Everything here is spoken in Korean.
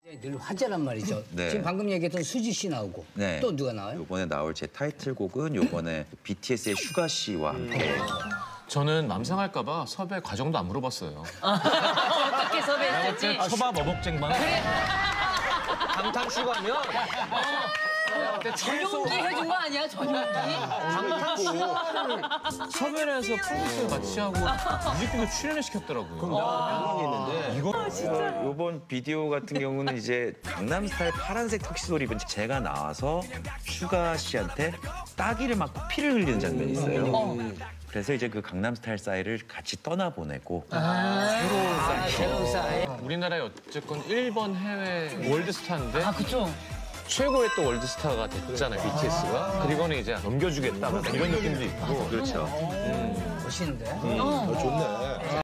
늘 화제란 말이죠. 네. 지금 방금 얘기했던 수지 씨 나오고 네. 또 누가 나와요? 이번에 나올 제 타이틀곡은 이번에 BTS의 슈가 씨와 함께 저는 맘상할까봐 섭외 과정도 안 물어봤어요. 어떻게 섭외했을지. 서밥 어복쟁반. 방탄 슈가면 전용기 해준 거 아니야? 전용기? 섭외를 해서 프로듀서 같이 하고 뮤직비디오 출연을 시켰더라고요. 이번 비디오 같은 경우는 이제 강남스타일 파란색 턱시도를 입은 제가 나와서 슈가 씨한테 따기를 맞고 피를 흘리는 장면이 있어요. 그래서 이제 그 강남스타일 사이를 같이 떠나보내고 새로운 사이. 우리나라에 어쨌건 1번 해외 월드스타인데 그쵸. 최고의 또 월드스타가 됐잖아요, BTS가. 그리고는 이제 넘겨주겠다, 이런 느낌도 있고. 그렇죠. 멋있는데? 좋네.